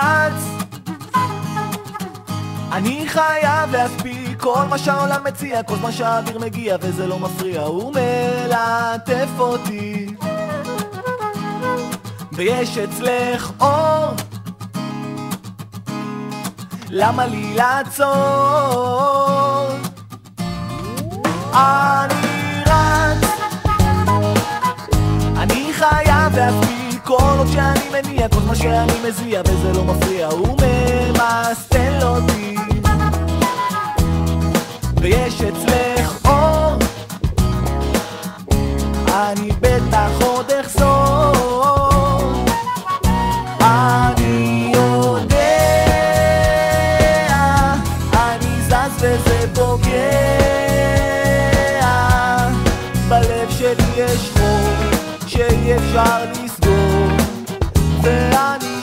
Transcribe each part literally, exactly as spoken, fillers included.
רץ, אני חייב להספיק כל מה שהעולם מציע, כל מה שהאוויר מגיע וזה לא מפריע, הוא מלטף אותי. ויש אצלך אור, למה לי לעצור? אני רץ, אני חייב להספיק כל עוד שאני מניע, כל מה שאני מזיע וזה לא מפריע, הוא ממסטל אותי. ויש אצלך אור, אני בטח עוד אחזור. אני יודע, אני זז וזה פוגע, בלב שלי יש חור שאי אפשר לסגור, ואני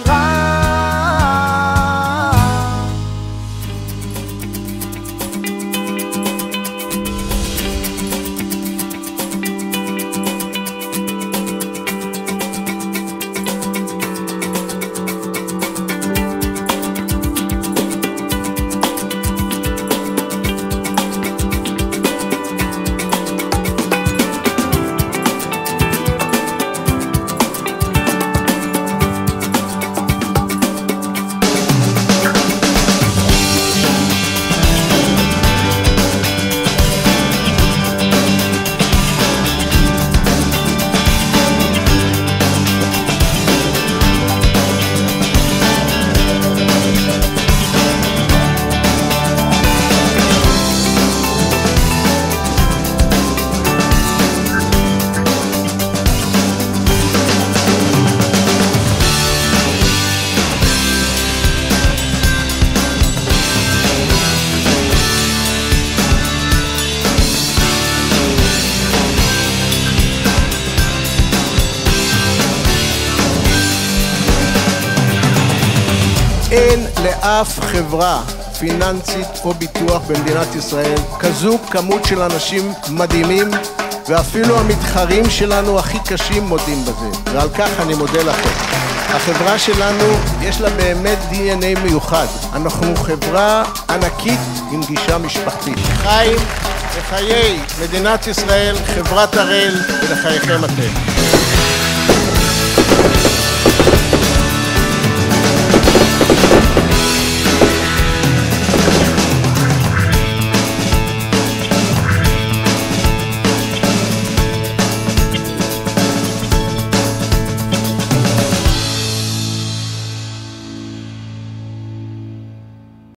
אין לאף חברה פיננסית או ביטוח במדינת ישראל כזו כמות של אנשים מדהימים, ואפילו המתחרים שלנו הכי קשים מודים בזה, ועל כך אני מודה לכם. החברה שלנו יש לה באמת די אן איי מיוחד. אנחנו חברה ענקית עם גישה משפחתית. חיים לחיי מדינת ישראל, חברת הראל, ולחייכם אתם.